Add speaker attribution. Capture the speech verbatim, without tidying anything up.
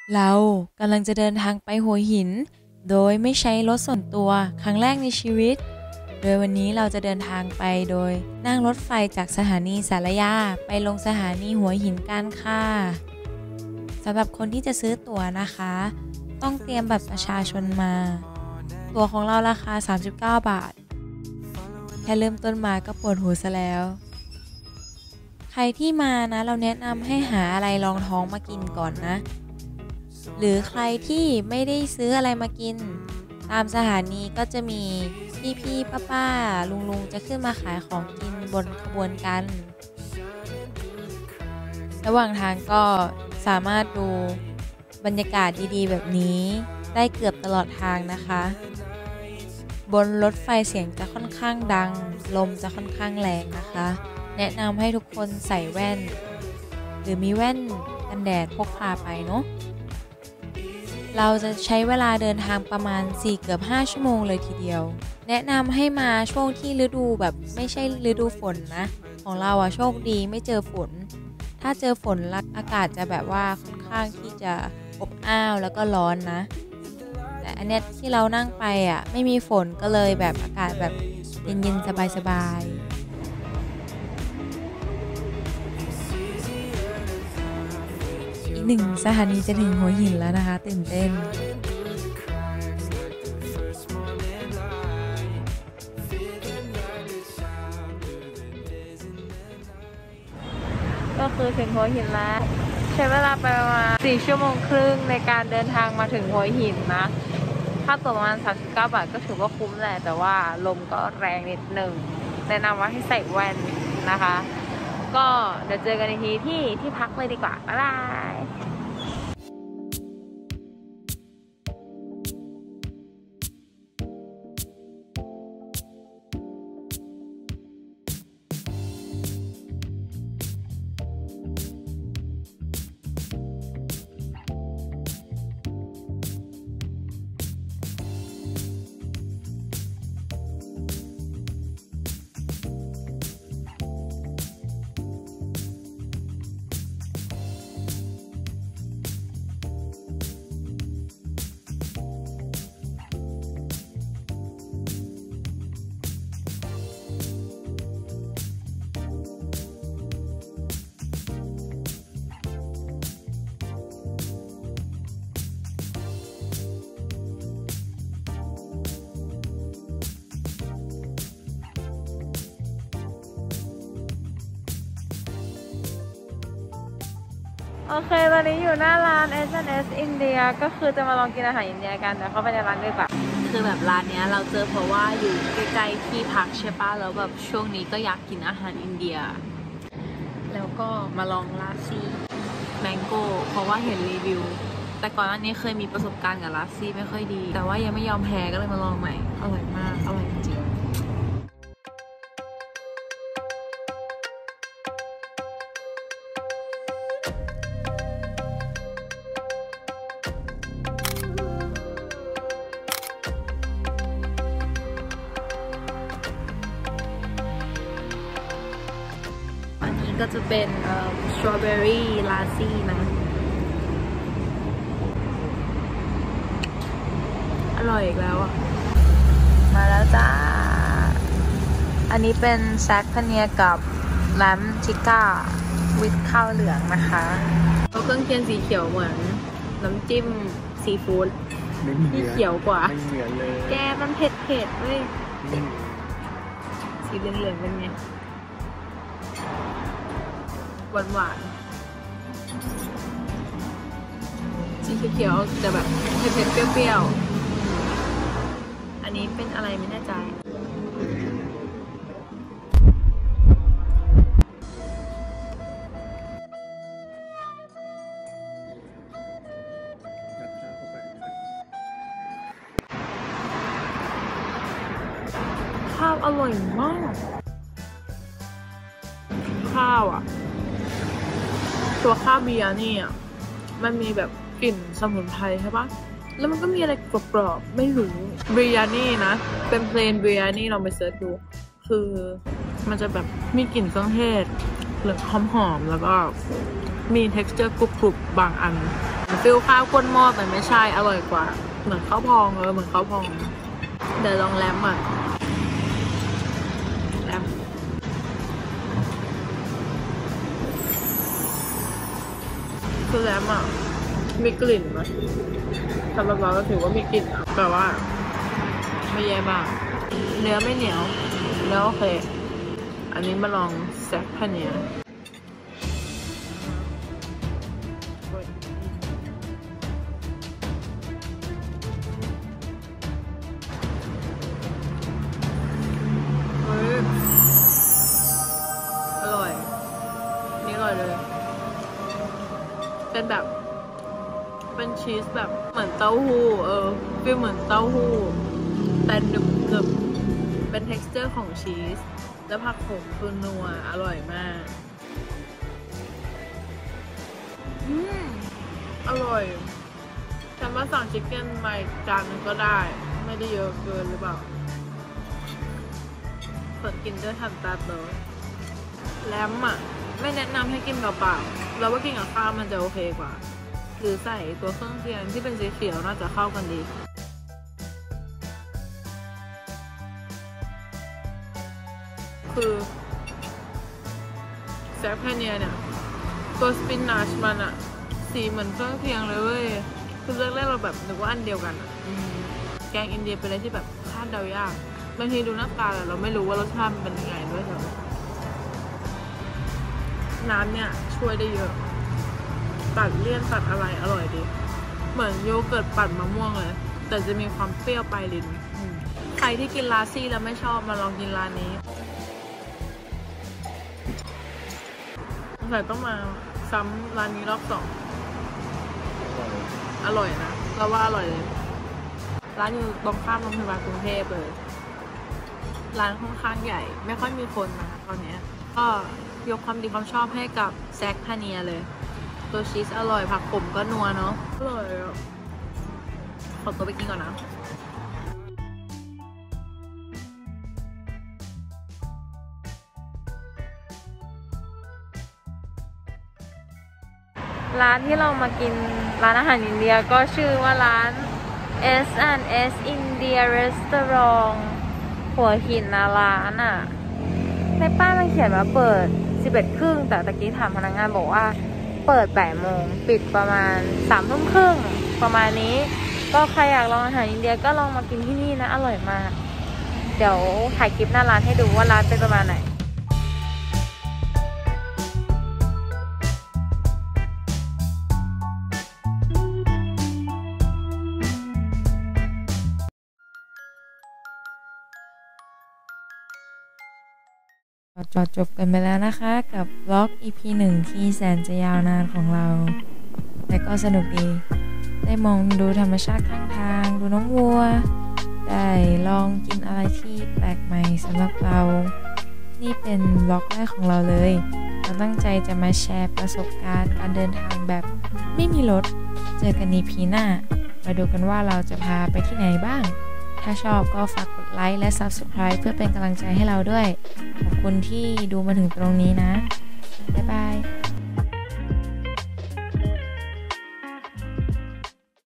Speaker 1: เรากำลังจะเดินทางไปหัวหินโดยไม่ใช้รถส่วนตัวครั้งแรกในชีวิตโดยวันนี้เราจะเดินทางไปโดยนั่งรถไฟจากสถานีสารยาไปลงสถานีหัวหินกันค่ะสำหรับคนที่จะซื้อตั๋วนะคะต้องเตรียมบัตรประชาชนมาตั๋วของเราราคาสามสิบเก้าบาทแค่เริ่มต้นมาก็ปวดหัวซะแล้วใครที่มานะเราแนะนำให้หาอะไรรองท้องมากินก่อนนะหรือใครที่ไม่ได้ซื้ออะไรมากินตามสถานีก็จะมีพี่พี่ป้าป้าลุงลุงจะขึ้นมาขายของกินบนขบวนกันระหว่างทางก็สามารถดูบรรยากาศดีๆแบบนี้ได้เกือบตลอดทางนะคะบนรถไฟเสียงจะค่อนข้างดังลมจะค่อนข้างแรงนะคะแนะนำให้ทุกคนใส่แว่นหรือมีแว่นกันแดดพกพาไปเนาะเราจะใช้เวลาเดินทางประมาณสี่เกือบห้าชั่วโมงเลยทีเดียวแนะนำให้มาช่วงที่ฤดูแบบไม่ใช่ฤดูฝนนะของเราอะโชคดีไม่เจอฝนถ้าเจอฝนอากาศจะแบบว่าค่อนข้างที่จะอบอ้าวแล้วก็ร้อนนะแต่อันเนี้ยที่เรานั่งไปอะไม่มีฝนก็เลยแบบอากาศแบบเย็นๆสบายๆอีกหนึ่งสถานีจะถึงหัวหินแล้วนะคะตื่นเต้นก็คือถึงหัวหินแล้วใช้เวลาไปประมาณสี่ชั่วโมงครึ่งในการเดินทางมาถึงหัวหินนะค่าตั๋วประมาณสามสิบเก้าบาทก็ถือว่าคุ้มแหละแต่ว่าลมก็แรงนิดหนึ่งแนะนำว่าให้ใส่แว่นนะคะก็เดี๋ยวเจอกันอีกทีที่ที่พักเลยดีกว่าบ๊ายบายโอเคตอนนี้อยู่หน้าร้าน เอส แอนด์ เอส India ก็คือจะมาลองกินอาหารอินเดียกันเดี๋ยวเข้าไปในร้านดีกว่าคือแบบร้านเนี้ยเราเจอเพราะว่าอยู่ใกล้ๆที่พักใช่ปะแล้วแบบช่วงนี้ก็อยากกินอาหารอินเดียแล้วก็มาลองลาซี่แมงโก้เพราะว่าเห็นรีวิวแต่ก่อนหน้านี้เคยมีประสบการณ์กับลาซี่ไม่ค่อยดีแต่ว่ายังไม่ยอมแพ้ก็เลยมาลองใหม่อร่อยมากอร่อยจริงก็จะเป็นสตรอเบอรี่ลาซี่นะอร่อยอีกแล้วอ่ะมาแล้วจ้าอันนี้เป็นแซกพเนียกับแลมทิก้าวิดข้าวเหลืองนะคะเขาเครื่องเคียงสีเขียวเหมือนน้ำจิ้มซีฟู้ดที่เขียวกว่าแกมันเผ็ดเผ็ดเว้ยสีเหลืองๆเป็นไงหวานหวานสีเขียวจะแบบเผ็ดๆเปรี้ยวๆอันนี้เป็นอะไรไม่แน่ใจข้าวอร่อยมากข้าวอ่ะตัวข้าวบิยานี่อ่ะมันมีแบบกลิ่นสมุนไพรใช่ปะแล้วมันก็มีอะไรกรอบๆไม่รู้บิยานี่นะเป็นเพลนบิยานี่ลองไปเสิร์ชดูคือมันจะแบบมีกลิ่นเครื่องเทศหรือหอมๆแล้วก็มี texture กรุบๆบางอัน
Speaker 2: ฟิลข้าวก้นหม้อแต่ไม่ใช่อร่อยกว่าเหมือนข้าวพองเออเหมือนข้าวพองเดี๋ยวลองแรมอ่ะแรมคือแรมอ่ะมีกลิ่นไหมสำหรับเราก็ถือว่ามีกลิ่นแต่ว่าไม่แย่มากเนื้อไม่เหนียวเนื้อโอเคอันนี้มาลองแซกพะเนียอร่อยนี่อร่อยเลยเป็นแบบเป็นชีสแบบเหมือนเต้าหู้เออฟีลเหมือนเต้าหู้แต่หนึบหนึบเป็น texture ของชีสแล้วผักโขมคือนัวอร่อยมากอืมอร่อยฉันมาสั่งชิคเก้นมาจานนึงก็ได้ไม่ได้เยอะเกินหรือเปล่าเปิดกินด้วยทันตาโตแรมอ่ะไม่แนะนำให้กินเปล่าๆเราว่ากินกับข้าวมันจะโอเคกว่าหรือใส่ตัวเครื่องเคียงที่เป็นสีเขียวน่าจะเข้ากันดีคือแซกแพเนียเนี่ยตัวสปินัชมันอะสีเหมือนเครื่องเคียงเลยเว้ยคือแรกๆเราแบบนึกว่าอันเดียวกันอะแกงอินเดียเป็นอะไรที่แบบคาดเดายากบางทีดูหน้าตาแต่เราไม่รู้ว่ารสชาติมันเป็นยังไงด้วยซ้ำน้ำเนี่ยช่วยได้เยอะตัดเลี่ยนตัดอะไรอร่อยดีเหมือนโยเกิร์ตปั่นมะม่วงเลยแต่จะมีความเปรี้ยวปลายลิ้นใครที่กินลาซี่แล้วไม่ชอบมาลองกินร้านนี้ใส่ต้องมาซ้ำร้านนี้รอบสองอร่อยนะเราว่าอร่อยเลยร้านอยู่ตรงข้ามโรงพยาบาลกรุงเทพเลยร้านค่อนข้างใหญ่ไม่ค่อยมีคนนะตอนนี้ก็ยกความดีความชอบให้กับแซกพาเนียเลยตัวชีสอร่อยผักขมก็นัวเนาะอร่อยอ่ะขอตัวไปกินก่อนนะ
Speaker 1: ร้านที่เรามากินร้านอาหารอินเดียก็ชื่อว่าร้าน เอส แอนด์ เอส India Restaurant หัวหินนะร้านอ่ะในป้ายมันเขียนว่าเปิดสิบเอ็ดครึ่งแต่ตะกี้ถามพนักงานบอกว่าเปิดแปดโมงปิดประมาณสามทุ่มครึ่งประมาณนี้ก็ใครอยากลองอาหารอินเดียก็ลองมากินที่นี่นะอร่อยมากเดี๋ยวถ่ายคลิปหน้าร้านให้ดูว่าร้านเป็นประมาณไหนจอดจบกันไปแล้วนะคะกับบล็อก อี พี หนึ่งที่แสนจะยาวนานของเราแต่ก็สนุกดีได้มองดูธรรมชาติข้างทางดูน้องวัวได้ลองกินอะไรที่แปลกใหม่สำหรับเรานี่เป็นบล็อกแรกของเราเลยเราตั้งใจจะมาแชร์ประสบการณ์การเดินทางแบบไม่มีรถเจอกัน อี พี หน้ามาดูกันว่าเราจะพาไปที่ไหนบ้างถ้าชอบก็ฝากกดไลค์และ ซับสไครบ์ เพื่อเป็นกำลังใจให้เราด้วยขอบคุณที่ดูมาถึงตรงนี้นะบ๊ายบาย